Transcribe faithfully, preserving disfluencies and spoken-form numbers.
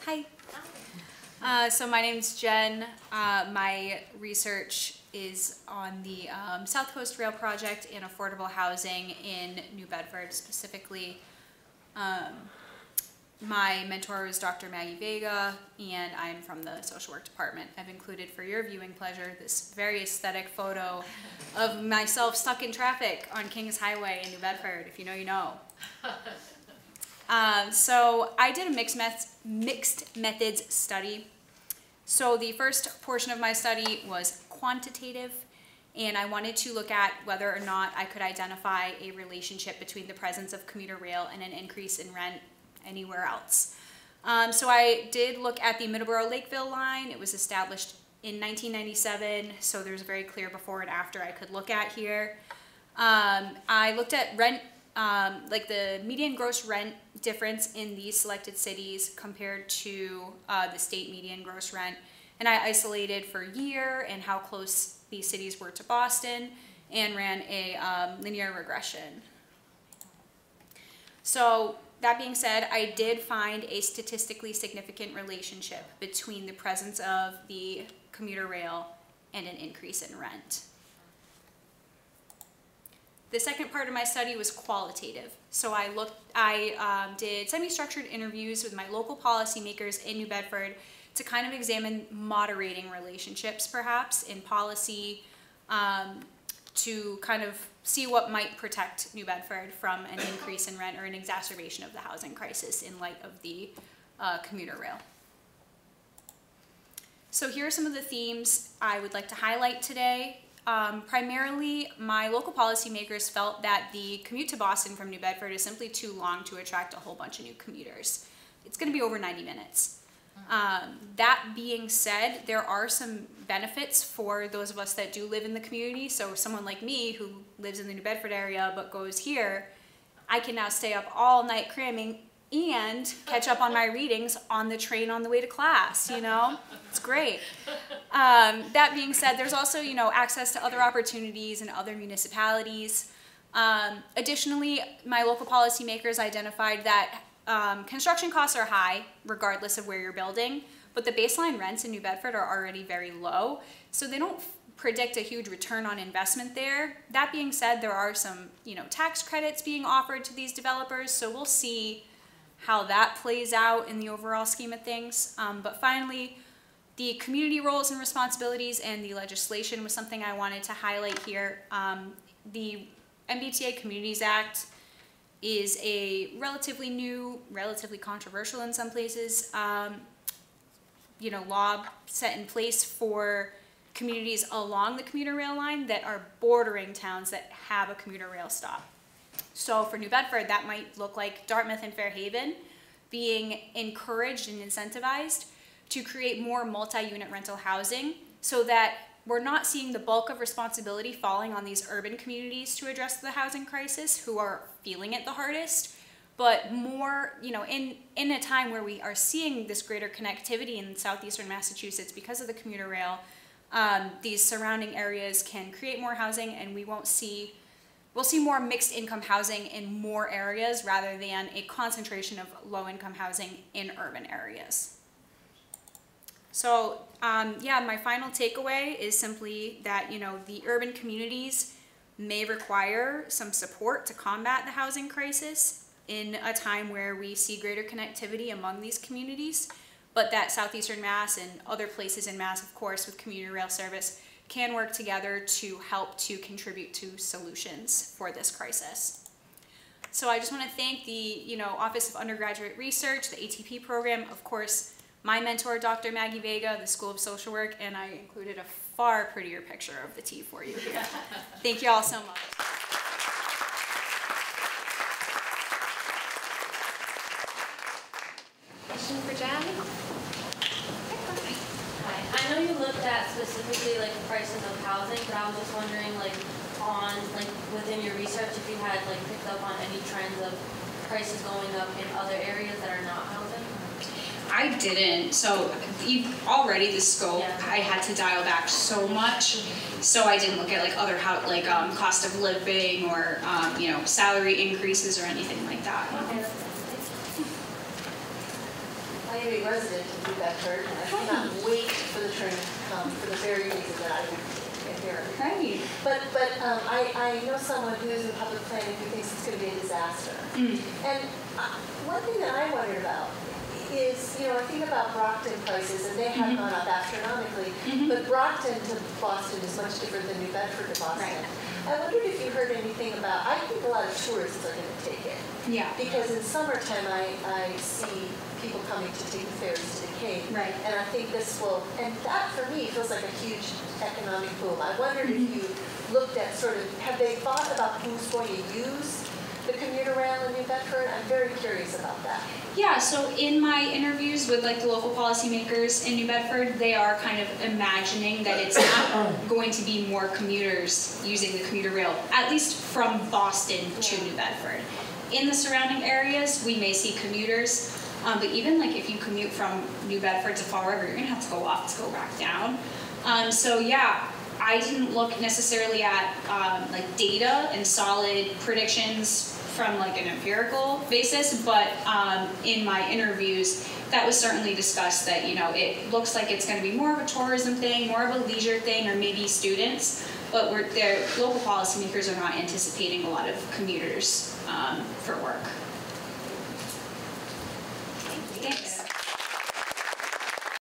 Hi. Uh, so my name's Jen. Uh, my research is on the um, South Coast Rail Project and affordable housing in New Bedford specifically. Um, my mentor is Doctor Maggie Veiga, and I'm from the social work department. I've included for your viewing pleasure this very aesthetic photo of myself stuck in traffic on Kings Highway in New Bedford. If you know, you know. Um, so I did a mixed, met mixed methods study. So the first portion of my study was quantitative, and I wanted to look at whether or not I could identify a relationship between the presence of commuter rail and an increase in rent anywhere else. Um, so I did look at the Middleborough-Lakeville line. It was established in nineteen ninety-seven, so there's a very clear before and after I could look at here. Um, I looked at rent, um, like the median gross rent difference in these selected cities compared to uh, the state median gross rent. And I isolated for year and how close these cities were to Boston and ran a um, linear regression. So that being said, I did find a statistically significant relationship between the presence of the commuter rail and an increase in rent. The second part of my study was qualitative. So I looked, I um, did semi-structured interviews with my local policymakers in New Bedford to kind of examine moderating relationships, perhaps, in policy, um, to kind of see what might protect New Bedford from an increase in rent or an exacerbation of the housing crisis in light of the uh, commuter rail. So here are some of the themes I would like to highlight today. Um, primarily, my local policymakers felt that the commute to Boston from New Bedford is simply too long to attract a whole bunch of new commuters. It's going to be over ninety minutes. Um, that being said, there are some benefits for those of us that do live in the community. So someone like me who lives in the New Bedford area but goes here, I can now stay up all night cramming and catch up on my readings on the train on the way to class, you know? It's great. Um, that being said, there's also, you know, access to other opportunities in other municipalities. Um, additionally, my local policymakers identified that um, construction costs are high, regardless of where you're building, but the baseline rents in New Bedford are already very low, so they don't predict a huge return on investment there. That being said, there are some, you know, tax credits being offered to these developers, so we'll see how that plays out in the overall scheme of things. Um, but finally, the community roles and responsibilities and the legislation was something I wanted to highlight here. Um, the M B T A Communities Act is a relatively new, relatively controversial in some places, um, you know, law set in place for communities along the commuter rail line that are bordering towns that have a commuter rail stop. So for New Bedford, that might look like Dartmouth and Fairhaven being encouraged and incentivized to create more multi-unit rental housing so that we're not seeing the bulk of responsibility falling on these urban communities to address the housing crisis who are feeling it the hardest, but more, you know, in, in a time where we are seeing this greater connectivity in southeastern Massachusetts because of the commuter rail, um, these surrounding areas can create more housing, and we won't see We'll see more mixed income housing in more areas rather than a concentration of low income housing in urban areas. So um, yeah, my final takeaway is simply that, you know, the urban communities may require some support to combat the housing crisis in a time where we see greater connectivity among these communities, but that southeastern Mass and other places in Mass, of course, with commuter rail service, can work together to help to contribute to solutions for this crisis. So I just want to thank the, you know, Office of Undergraduate Research, the A T P program, of course, my mentor, Doctor Maggie Veiga, the School of Social Work, and I included a far prettier picture of the tea for you here. Thank you all so much. Question for Jen? I know you looked at specifically like the prices of housing, but I was just wondering, like, on like within your research, if you had like picked up on any trends of prices going up in other areas that are not housing. I didn't. So you, already the scope, yeah. I had to dial back so much. So I didn't look at like other how like um, cost of living or um, you know, salary increases or anything like that. Okay. I I am a resident of New Bedford, and I cannot wait for the train to come for the very reason that I am here. Right. But but um, I, I know someone who is in public planning who thinks it's going to be a disaster. Mm. And uh, one thing that I wondered about is, you know, I think about Brockton prices, and they have mm-hmm. gone up astronomically, mm-hmm. but Brockton to Boston is much different than New Bedford to Boston. Right. I wondered if you heard anything about, I think a lot of tourists are going to take it. Yeah. Because in summertime, I, I see people coming to take the ferries to the Cape. Right. And I think this will, and that for me feels like a huge economic boom. I wondered mm-hmm. if you looked at sort of, have they thought about who's going to use the commuter rail in New Bedford? I'm very curious about that. Yeah, so in my interviews with like the local policymakers in New Bedford, they are kind of imagining that it's not going to be more commuters using the commuter rail, at least from Boston to yeah. New Bedford. In the surrounding areas, we may see commuters, um, but even like if you commute from New Bedford to Fall River, you're gonna have to go up to go back down. Um, so yeah, I didn't look necessarily at um, like data and solid predictions from like an empirical basis, but um, in my interviews, that was certainly discussed that, you know, it looks like it's going to be more of a tourism thing, more of a leisure thing, or maybe students, but we're, their local policymakers are not anticipating a lot of commuters um, for work. Thanks.